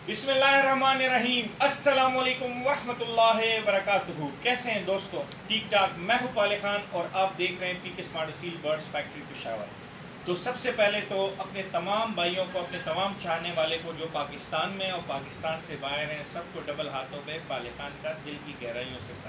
बिस्मिल्लाहिर्रहमानिर्रहीम। अस्सलाम वालेकुम वरहमतुल्लाहि वबरकातुहू। कैसे हैं दोस्तों? ठीक ठाक। मैं हूँ पाले खान और आप देख रहे हैं पीके स्मार्ट सील बर्ड्स फैक्ट्री पेशावर। तो सबसे पहले तो अपने तमाम भाइयों को, अपने तमाम चाहने वाले को जो पाकिस्तान में और पाकिस्तान से बाहर हैं, सबको डबल हाथों पे पाले खान का दिल की गहराइयों से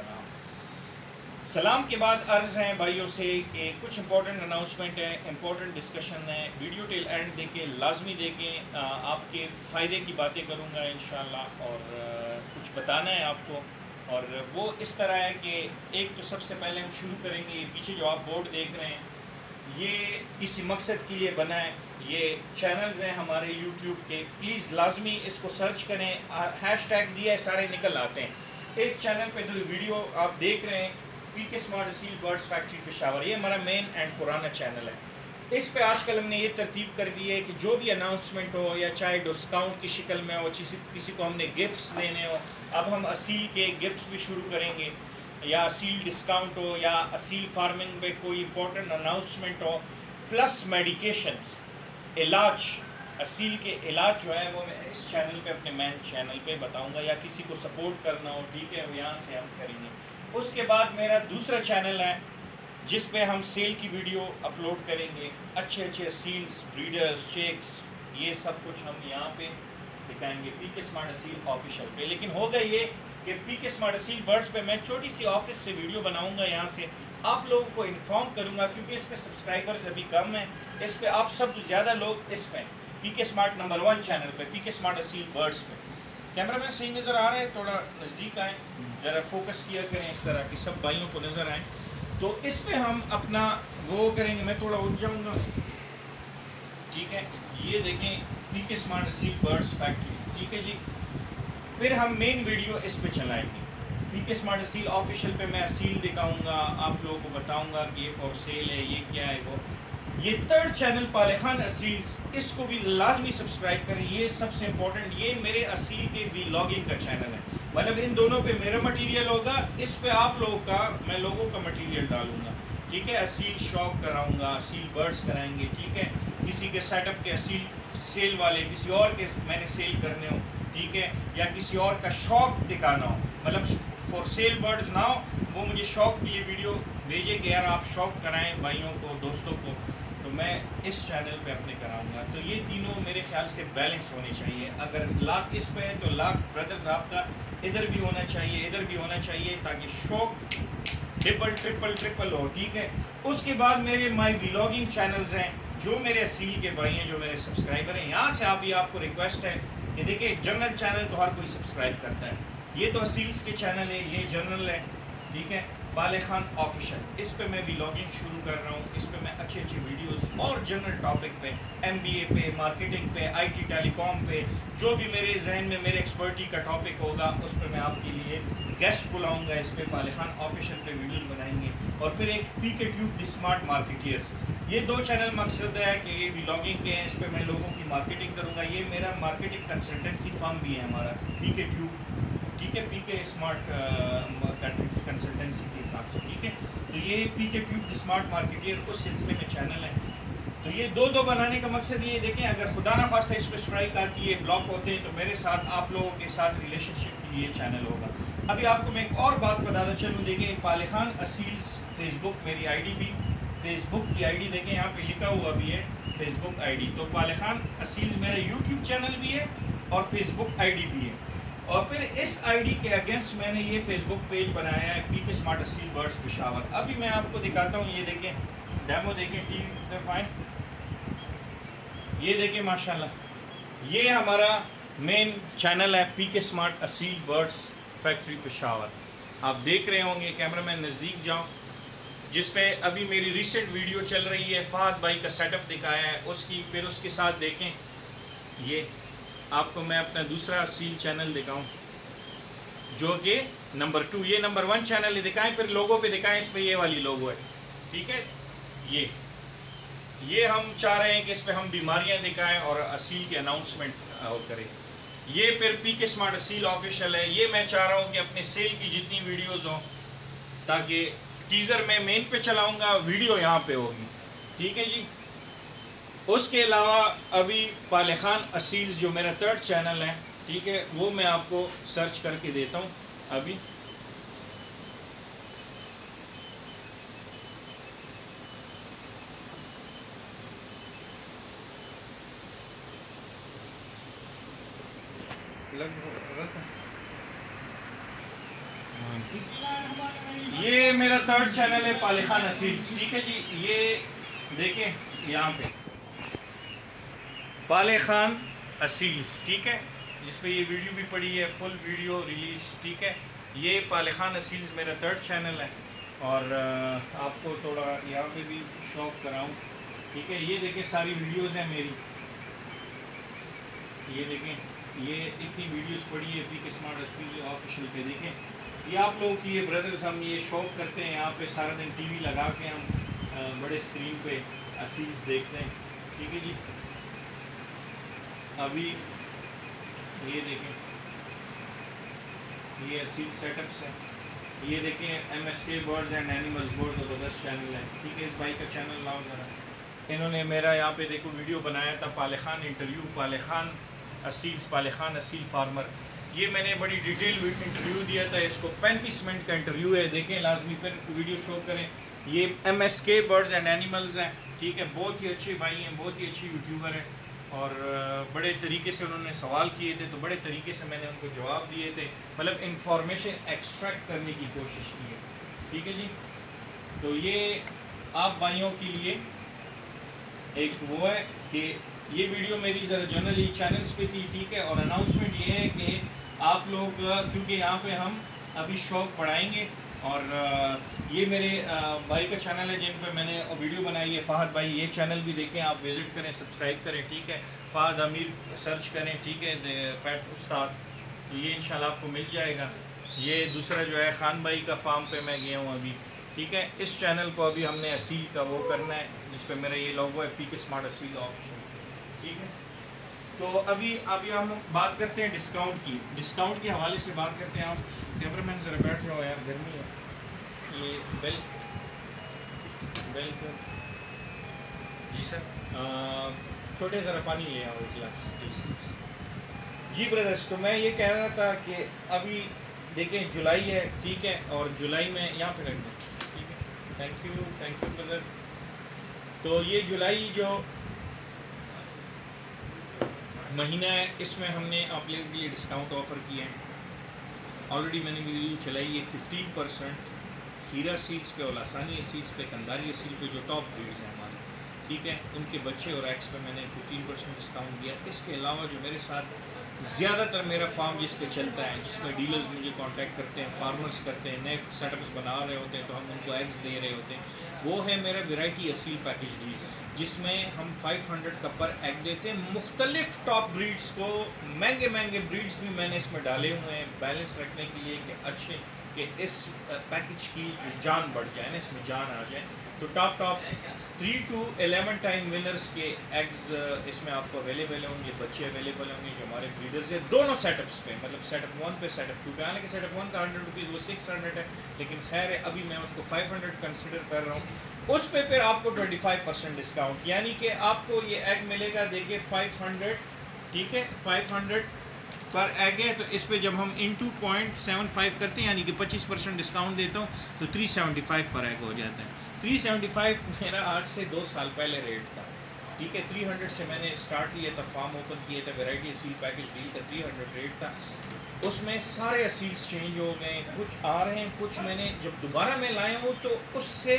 सलाम के बाद अर्ज़ हैं भाइयों से कि कुछ इंपॉर्टेंट अनाउंसमेंट है, इंपॉर्टेंट डिस्कशन है। वीडियो टिल एंड देखें, लाजमी देखें। आपके फ़ायदे की बातें करूँगा इंशाल्लाह और कुछ बताना है आपको। और वो इस तरह है कि एक तो सबसे पहले हम शुरू करेंगे, ये पीछे जो आप बोर्ड देख रहे हैं ये इसी मकसद के लिए बना है। ये चैनल्स हैं हमारे यूट्यूब के, प्लीज़ लाजमी इसको सर्च करें। हैशटैग दिया है, सारे निकल आते हैं। एक चैनल पे जो वीडियो आप देख रहे हैं पीके स्मार्ट सील बर्ड्स फैक्ट्री पेशावर, ये हमारा मेन एंड पुराना चैनल है। इस पे आजकल हमने ये तरतीब कर दी है कि जो भी अनाउंसमेंट हो या चाहे डिस्काउंट की शक्ल में हो, किसी को हमने गिफ्ट्स देने हो, अब हम असील के गिफ्ट्स भी शुरू करेंगे, या असील डिस्काउंट हो या असील फार्मिंग में कोई इंपॉर्टेंट अनाउंसमेंट हो, प्लस मेडिकेशंस, इलाज, असील के इलाज जो है वो मैं इस चैनल पे, अपने मेन चैनल पे बताऊंगा। या किसी को सपोर्ट करना हो, ठीक है, यहाँ से हम करेंगे। उसके बाद मेरा दूसरा चैनल है जिस पे हम सेल की वीडियो अपलोड करेंगे, अच्छे अच्छे सील्स, ब्रीडर्स, चेक्स, ये सब कुछ हम यहाँ पे दिखाएंगे पीके स्मार्ट सील ऑफिशियल पे। लेकिन होगा ये कि पीके स्मार्ट सील बर्ड्स पे मैं छोटी सी ऑफिस से वीडियो बनाऊंगा, यहाँ से आप लोगों को इन्फॉर्म करूँगा, क्योंकि इस पर सब्सक्राइबर्स अभी कम हैं। इस पर आप सब ज़्यादा लोग इस पर पीके स्मार्ट नंबर 1 चैनल पे, पीके स्मार्ट सील बर्ड्स पे। कैमरा मैन सही नज़र आ रहा है? थोड़ा नज़दीक आए, ज़रा फोकस किया करें इस तरह कि सब भाइयों को नज़र आए। तो इस पे हम अपना वो करेंगे। मैं थोड़ा उठ जाऊँगा, ठीक है। ये देखें पीके स्मार्ट सील बर्ड्स फैक्ट्री, ठीक है जी। फिर हम मेन वीडियो इस पे चलाएंगे पीके स्मार्ट सील ऑफिशियल पे। मैं सील दिखाऊँगा, आप लोगों को बताऊँगा कि ये फॉर सेल है, ये क्या है वो। ये 3rd चैनल पाले खान असील्स, इसको भी लाजमी सब्सक्राइब करें। ये सबसे इम्पोर्टेंट, ये मेरे असील के व्लॉगिंग का चैनल है। मतलब इन दोनों पे मेरा मटेरियल होगा, इस पे आप लोगों का, मैं लोगों का मटेरियल डालूंगा, ठीक है। असील शौक कराऊंगा, असील बर्ड्स कराएंगे, ठीक है। किसी के सेटअप के असील सेल वाले, किसी और के मैंने सेल करने हो, ठीक है, या किसी और का शौक दिखाना हो, मतलब फॉर सेल बर्ड्स ना हो, वो मुझे शौक के लिए वीडियो भेजे कि यार आप शौक कराएं भाइयों को, दोस्तों को, तो मैं इस चैनल पे अपने कराऊंगा। तो ये तीनों मेरे ख्याल से बैलेंस होने चाहिए। अगर लाख इस पे है तो लाख ब्रदर्स आपका इधर भी होना चाहिए, इधर भी होना चाहिए, ताकि शौक ट्रिपल हो, ठीक है। उसके बाद मेरे माई व्लॉगिंग चैनल्स हैं, जो मेरे असील के भाई हैं, जो मेरे सब्सक्राइबर हैं, यहाँ से आपको रिक्वेस्ट है कि देखिए जनरल चैनल तो हर कोई सब्सक्राइब करता है, ये तो असील्स के चैनल है, ये जनरल है, ठीक है, पाले खान ऑफिशियल। इस पे मैं व्लॉगिंग शुरू कर रहा हूँ। इस पे मैं अच्छे अच्छे वीडियोस और जनरल टॉपिक पे, MBA पे, मार्केटिंग पे, IT टेलीकॉम पे, जो भी मेरे जहन में मेरे एक्सपर्टी का टॉपिक होगा, उस पर मैं आपके लिए गेस्ट बुलाऊंगा। इस पे पाले खान ऑफिशियल पे वीडियोस बनाएंगे। और फिर एक PK tube the smart marketeers, ये 2 चैनल मकसद है कि ये व्लॉगिंग के हैं, इस पर मैं लोगों की मार्केटिंग करूँगा। ये मेरा मार्केटिंग कंसल्टेंसी फर्म भी है हमारा पीके ट्यूब, ठीक है, पीके स्मार्ट कंसल्टेंसी के हिसाब से, ठीक है। तो ये पीके ट्यूब स्मार्ट मार्केटियर उस सिलसिले में चैनल है। तो ये दो बनाने का मकसद ये देखें, अगर खुदा ना खास्ता इस पर स्ट्राइक आती है, ब्लॉक होते हैं, तो मेरे साथ, आप लोगों के साथ रिलेशनशिप के लिए चैनल होगा। अभी आपको मैं एक और बात बताता चलूँ, देखें पाले खान असील्स फेसबुक, मेरी ID भी, फेसबुक की ID देखें, यहाँ पे लिखा हुआ भी है फेसबुक ID। तो पाले खान असील्स मेरा यूट्यूब चैनल भी है और फेसबुक ID भी है। और फिर इस ID के अगेंस्ट मैंने ये फेसबुक पेज बनाया है पीके स्मार्ट सील बर्ड्स पेशावर। अभी मैं आपको दिखाता हूँ, ये देखें, डेमो देखें, टीवी फाइन, ये देखें माशाल्लाह, ये हमारा मेन चैनल है पीके स्मार्ट सील बर्ड्स फैक्ट्री पेशावर। आप देख रहे होंगे, कैमरा मैन नज़दीक जाओ, जिस पे अभी मेरी रिसेंट वीडियो चल रही है, फहद भाई का सेटअप दिखाया है उसकी। फिर उसके साथ देखें, ये आपको मैं अपना दूसरा सील चैनल दिखाऊं जो कि नंबर 2, ये नंबर 1 चैनल ही दिखाएं। फिर लोगों पे दिखाएं, इस पे ये वाली लोगो है, ठीक है। ये हम चाह रहे हैं कि इस पे हम बीमारियां दिखाएं और असील के अनाउंसमेंट करें। ये फिर पीके स्मार्ट असील ऑफिशियल है। ये मैं चाह रहा हूँ कि अपने सेल की जितनी वीडियोज़ हों, ताकि टीज़र मैं मेन पे चलाऊँगा, वीडियो यहाँ पे होगी, ठीक है जी। उसके अलावा अभी पाले खान असील्स जो मेरा 3rd चैनल है, ٹھیک ہے، وہ میں آپ کو سرچ کر کے دیتا ہوں ابھی. یہ میرا 3rd چینل ہے پالے خان اسیلز. ٹھیک ہے جی، یہ دیکھیں یہاں پہ پالے خان اسیلز، ٹھیک ہے، جس پہ یہ ویڈیو بھی پڑی ہے، فل ویڈیو ریلیز. ٹھیک ہے، یہ پالے خان اسیلز میرا 3rd چینل ہے. اور آپ کو تھوڑا یہاں پہ بھی شوق کراؤں. ٹھیک ہے، یہ دیکھیں ساری ویڈیوز ہیں میری. یہ دیکھیں، یہ اتنی ویڈیوز پڑی ہے پی کے اسمارٹ اسپیل آفیشیل پہ. دیکھیں یہ آپ لوگوں کی یہ بردرز ہم یہ شوق کرتے ہیں یہاں پہ سارا دن ٹی وی لگا کے ہم بڑے اسکرین پہ اسیلز دیکھتے ہیں. ٹھیک ہے جی، ابھی یہ دیکھیں یہ اسیل سیٹ اپس ہیں. یہ دیکھیں M S K birds and animals بہت زبردست چینل ہے. ٹھیک ہے، اس بھائی کا چینل لاؤ ذرا. انہوں نے میرا یہاں پہ دیکھو ویڈیو بنایا تھا پالے خان انٹرویو، پالے خان اسیلز، پالے خان اسیل فارمر. یہ میں نے بڑی ڈیٹیل انٹرویو دیا تھا. اس کو 35 منٹ کا انٹرویو ہے، دیکھیں لازمی پھر ویڈیو شو کریں. یہ M S K birds and animals ہیں. ٹھیک ہے، بہت ہی اچھے بھائی ہیں، بہت ہی اچھی یوٹیوبر ہیں. اور بڑے طریقے سے انہوں نے سوال کیے تھے تو بڑے طریقے سے میں نے ان کو جواب دیے تھے. مطلب انفارمیشن ایکسٹریکٹ کرنے کی کوشش کی ہے. ٹھیک ہے جی، تو یہ آپ بھائیوں کے لیے ایک وہ ہے کہ یہ ویڈیو میری ذرا جنرلی چینلز پہ تھی. ٹھیک ہے، اور اناؤنسمنٹ یہ ہے کہ آپ لوگ کیونکہ یہاں پہ ہم ابھی شوق پڑھائیں گے. اور یہ میرے بھائی کا چینل ہے جن پہ میں نے ویڈیو بنائی ہے، فہد بھائی. یہ چینل بھی دیکھیں، آپ وزٹ کریں، سبسکرائب کریں. ٹھیک ہے، فہد امیر سرچ کریں. ٹھیک ہے، پیٹ استاد، تو یہ انشاءاللہ آپ کو مل جائے گا. یہ دوسرا جو ہے خان بھائی کا فارم پہ میں گیا ہوں ابھی. ٹھیک ہے، اس چینل کو ابھی ہم نے اسیل کا وہ کرنا ہے جس پہ میرا یہ لوگو ہے پی کے اسمارٹ اسیل آفیشیل. ٹھیک ہے، تو ابھی ہم بات کرتے ہیں ڈسکاؤنٹ کی. ڈسکاؤنٹ کے حوالے سے بات کرتے ہیں. آپ کیمرہ مین ذرا بیٹھ جاؤ یار، گرمی ہے. یہ بیل جی سر، چھوٹے ذرا پانی لے آؤ گلاس. جی بردرس، تو میں یہ کہہ رہا تھا کہ ابھی دیکھیں جولائی ہے. ٹھیک ہے، اور جولائی میں یہاں پہ رکھ دیں. ٹھیک ہے، تھینک یو بردر. تو یہ جولائی جو مہینہ ہے اس میں ہم نے آپ لوگوں کے لیے ڈسکاؤنٹ آفر کیا ہے. آلریڈی میں نے ویڈیو چلائی ہے 15% ہیرا سیڈس پہ اور لاسانی سیڈس پہ، کنداری سیڈ پہ جو ٹاپ بریڈز ہیں ہمارے. ٹھیک ہے، ان کے بچے اور ایگس پہ میں نے 15% ڈسکاؤنٹ دیا. اس کے علاوہ جو میرے ساتھ زیادہ تر میرا فارم جس پہ چلتا ہے، جس میں ڈیلرز مجھے کانٹیکٹ کرتے ہیں، فارمرز کرتے ہیں، نئے سیٹ اپس بنا رہے ہوتے ہیں تو ہم ان کو ایگز دے رہے ہوتے ہیں، وہ ہے میرا ویرائٹی اسیل پیکیج ڈیل، جس میں ہم 500 کا پر ایگ دیتے ہیں. مختلف ٹاپ بریڈز کو، مہنگے بریڈز بھی میں نے اس میں ڈالے ہوئے ہیں بیلنس رکھنے کے لیے کہ اچھے، کہ اس پیکیج کی جان بڑھ جائے نا، اس میں جان آ جائے. تو ٹاپ 3 to 11 ٹائم ونرز کے ایگز اس میں آپ کو اویلیبل ہوں گے، بچے اویلیبل ہوں گے جو ہمارے بریڈرز ہیں دونوں سیٹ اپس پہ. مطلب سیٹ اپ 1 پہ، سیٹ اپ 2 پہ. حالانکہ سیٹ اپ 1 کا 100 روپیز وہ 600 ہے، لیکن خیر ہے ابھی میں اس کو 500 کنسیڈر کر رہا ہوں. اس پہ پھر آپ کو 25% ڈسکاؤنٹ، یعنی کہ آپ کو یہ ایگ ملے گا دیکھیے 500. ٹھیک ہے، 500 پر ایگ ہے. تو اس پہ جب ہم انٹو 0.75 کرتے ہیں یعنی کہ 25% ڈسکاؤنٹ دیتا ہوں تو 375 پر ایگ ہو جاتا ہے. 375 میرا آج سے 2 سال پہلے ریٹ تھا. ٹھیک ہے، 300 سے میں نے اسٹارٹ کیا تھا، فارم اوپن کیا تھا، ویرائٹی اسیل پیکیج ڈیل کا 300 ریٹ تھا. اس میں سارے اسیلس چینج ہو گئے، کچھ آ رہے ہیں، کچھ میں نے جب دوبارہ میں لایا ہوں تو اس سے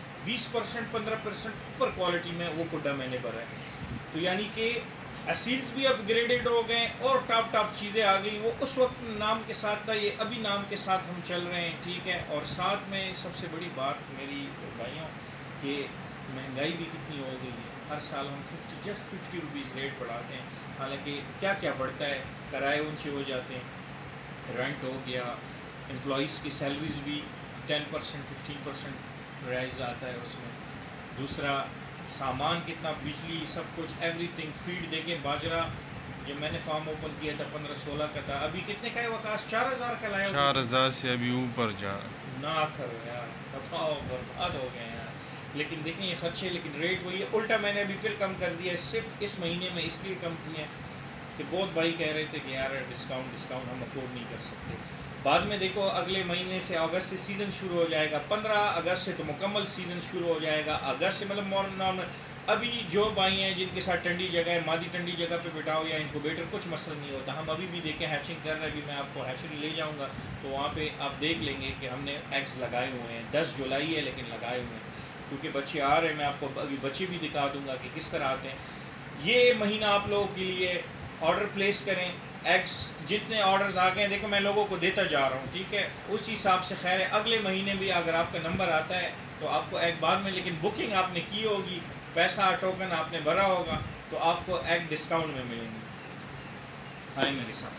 20% 15% اوپر کوالٹی میں وہ پڈا میں نے بھرا ہے. تو یعنی کہ اسیلس بھی اپ گریڈڈ ہو گئے اور ٹاپ چیزیں آ گئی. وہ اس وقت نام کے ساتھ تھا، یہ ابھی نام کے ساتھ ہم چل رہے ہیں. ٹھیک ہے، اور ساتھ میں سب سے بڑی بات میری بھائیوں کہ مہنگائی بھی کتنی ہو گئی ہے. ہر سال ہم 50 روپیز ریٹ بڑھاتے ہیں. حالانکہ کیا بڑھتا ہے، کرائے اونچے ہو جاتے ہیں، رینٹ ہو گیا، امپلائیز کی سیلریز بھی 10% 15% رائز آتا ہے اس میں. دوسرا سامان کتنا، بجلی، سب کچھ، ایوری تھنگ. فیڈ دیکھیں، باجرہ جب میں نے فارم اوپن کیا تھا 15-16 کا تھا، ابھی کتنے کا ہے وکاس؟ 4000 کا لایا. 4000 سے ابھی اوپر جا نہ کرو یار، دباؤ برباد ہو گئے یار. لیکن دیکھیں یہ خرچے، لیکن ریٹ وہی ہے. الٹا میں نے ابھی پھر کم کر دیا ہے، صرف اس مہینے میں اس لیے کم کیا ہے کہ بہت بھائی کہہ رہے تھے کہ یار ڈسکاؤنٹ ہم افورڈ نہیں کر سکتے. بعد میں دیکھو اگلے مہینے سے اگست سے سیزن شروع ہو جائے گا, 15 اگست سے تو مکمل سیزن شروع ہو جائے گا. اگست سے مطلب نارمل. ابھی جو بھائی ہیں جن کے ساتھ ٹھنڈی جگہ ہے, مادی ٹھنڈی جگہ پہ بٹھاؤ یا انکوبیٹر, کچھ مسئلہ نہیں ہوتا. ہم ابھی بھی دیکھیں ہیچنگ کر رہے ہیں, ابھی میں آپ کو ہیچری لے جاؤں گا تو وہاں پہ آپ دیکھ لیں گے کہ ہم نے ایگز لگائے ہوئے ہیں. 10 جولائی ہے لیکن لگائے ہوئے ہیں کیونکہ بچے آ رہے ہیں. میں آپ کو ابھی بچے بھی دکھا دوں گا کہ کس طرح آتے ہیں. یہ مہینہ آپ لوگوں کے لیے آرڈر پلیس کریں. ایگس جتنے آرڈرز آ گئے ہیں دیکھو میں لوگوں کو دیتا جا رہا ہوں, ٹھیک ہے, اس حساب سے خیر ہے. اگلے مہینے بھی اگر آپ کا نمبر آتا ہے تو آپ کو ایگ بعد میں, لیکن بکنگ آپ نے کی ہوگی, پیسہ ٹوکن آپ نے بھرا ہوگا تو آپ کو ایگ ڈسکاؤنٹ میں ملیں گے. آئے میرے ساتھ.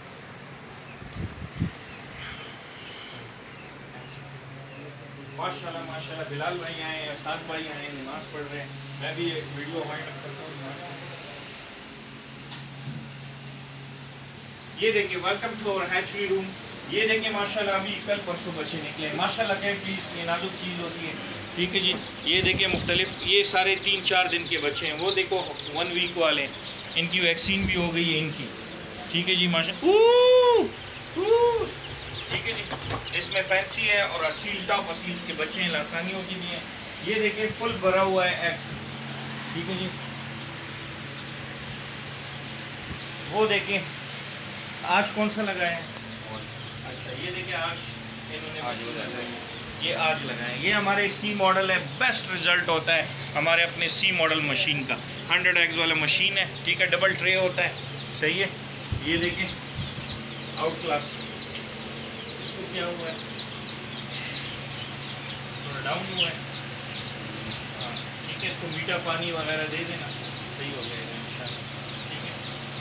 ماشاءاللہ ماشاءاللہ بلال بھائی آئے ہیں, استاد بھائی آئے ہیں, نماز پڑھ رہے ہیں. میں بھی ایک ویڈیو وائنڈ اپ کرتا ہوں. یہ دیکھیں ویلکم ٹو اور ہیچری روم. یہ دیکھیں ماشاءاللہ ابھی کل پرسوں بچے نکلے. ماشاءاللہ کہ پلیز یہ نازک چیز ہوتی ہے, ٹھیک ہے جی. یہ دیکھیں مختلف, یہ سارے 3-4 دن کے بچے ہیں. وہ دیکھو 1 ویک والے, ان کی ویکسین بھی ہو گئی ہے ان کی, ٹھیک ہے جی. ٹھیک ہے جی. اس میں فینسی ہے اور اصیل ٹاپ اصیلس کے بچے ہیں, لاسانیوں کی بھی ہیں. یہ دیکھیں فل بھرا ہوا ہے ایگس, ٹھیک ہے جی. وہ دیکھیں آج کون سا لگایا ہے. اچھا یہ دیکھیں آج انہوں نے یہ آج لگائے. یہ ہمارے سی ماڈل ہے, بیسٹ رزلٹ ہوتا ہے ہمارے اپنے سی ماڈل مشین کا. 100 ایگز والا مشین ہے, ٹھیک ہے. ڈبل ٹرے ہوتا ہے, صحیح ہے. یہ دیکھیں آؤٹ کلاس. اس کو کیا ہوا ہے, تھوڑا ڈاؤن ہوا ہے, ہاں ٹھیک ہے. اس کو میٹھا پانی وغیرہ دے دینا, صحیح ہو جائے گا انشاءاللہ, ٹھیک ہے.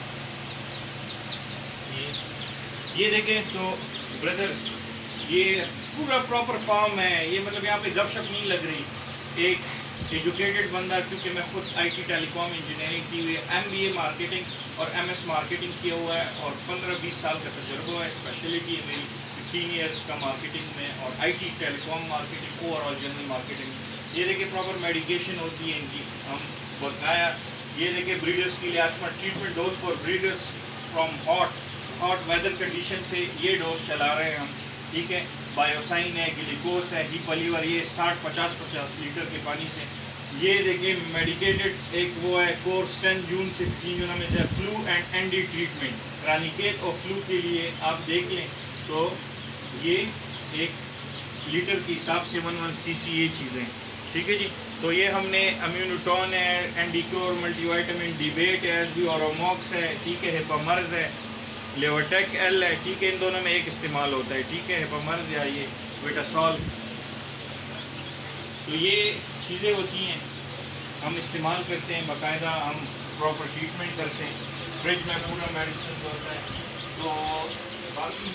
یہ دیکھیں تو بردر یہ پورا پراپر فارم ہے. یہ مطلب یہاں پہ گپ شپ نہیں لگ رہی. ایک ایجوکیٹڈ بندہ, کیونکہ میں خود آئی ٹی ٹیلی کام انجینئرنگ کی ہوئی ہے, MBA مارکیٹنگ اور MS مارکیٹنگ کیا ہوا ہے, اور 15-20 سال کا تجربہ ہے. اسپیشلٹی ہے میری 15 ایئرس کا مارکیٹنگ میں, اور I T telecom marketing, overall general marketing. یہ دیکھیں پراپر میڈیکیشن ہوتی ہے ان کی, ہم بتایا. یہ دیکھیں بریڈرس کے لیے asthma treatment dose for breeders from hot weather condition سے یہ ڈوز چلا رہے ہیں ہم, ٹھیک ہے. بایوسائن ہے, گلیکوز ہے, ہیپلیور, یہ 60-50 لیٹر کے پانی سے. یہ دیکھیں میڈیکیٹڈ ایک وہ ہے کورس 10 جون سے 15 جون میں flu and ND treatment, Ranikhet اور فلو کے لیے آپ دیکھ لیں تو یہ 1 لیٹر کے حساب سے 1 cc یہ چیزیں, ٹھیک ہے جی. تو یہ ہم نے امیونوٹون ہے, اینڈیکیور ملٹی وائٹامن, ڈیبیٹ ہے, اوروموکس ہے, ٹھیک ہے. ہیپامرز ہے, لیورٹیک ایل ہے, ٹھیک ہے. ان دونوں میں ایک استعمال ہوتا ہے, ٹھیک ہے. ہیپامرز یا یہ ویٹاسول. تو یہ چیزیں ہوتی ہیں ہم استعمال کرتے ہیں باقاعدہ, ہم پراپر ٹریٹمنٹ کرتے ہیں. فریج میں پورا میڈیسن ہوتا ہے. تو باقی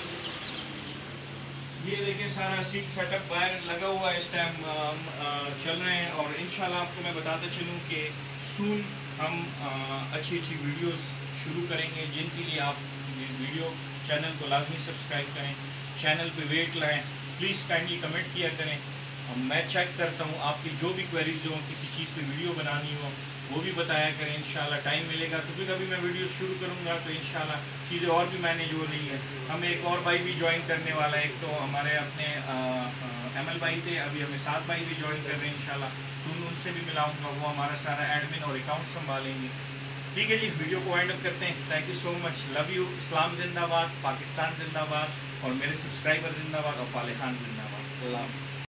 یہ دیکھیں سارا سیٹ اپ باہر لگا ہوا ہے, اس ٹائم چل رہے ہیں. اور انشاءاللہ آپ کو میں بتاتا چلوں کہ سون ہم اچھی ویڈیوز شروع کریں گے, جن کے لیے آپ ویڈیو چینل کو لازمی سبسکرائب کریں, چینل پہ ویٹ لائیں, پلیز کائنڈلی کمنٹ کیا کریں. میں چیک کرتا ہوں آپ کی جو بھی کوئریز ہوں, کسی چیز پہ ویڈیو بنانی ہو وہ بھی بتایا کریں. انشاءاللہ ٹائم ملے گا تو پھر ابھی میں ویڈیو شروع کروں گا تو انشاءاللہ چیزیں اور بھی مینیج ہو رہی ہیں. ہمیں ایک اور بھائی بھی جوائن کرنے والا ہے, ایک تو ہمارے اپنے ML بھائی تھے, ابھی ہمیں 7 بھائی بھی جوائن کر رہے ہیں انشاءاللہ. سن ان سے بھی ملاؤں گا, وہ ہمارا سارا ایڈمن اور اکاؤنٹ سنبھالیں گے, ٹھیک ہے جی. ویڈیو کو وائنڈ اپ کرتے ہیں. Thank you so much, love you. اسلام زندہ باد, پاکستان زندہ باد, اور میرے سبسکرائبر زندہ باد, اور پالے خان زندہ باد. اللہ حافظ.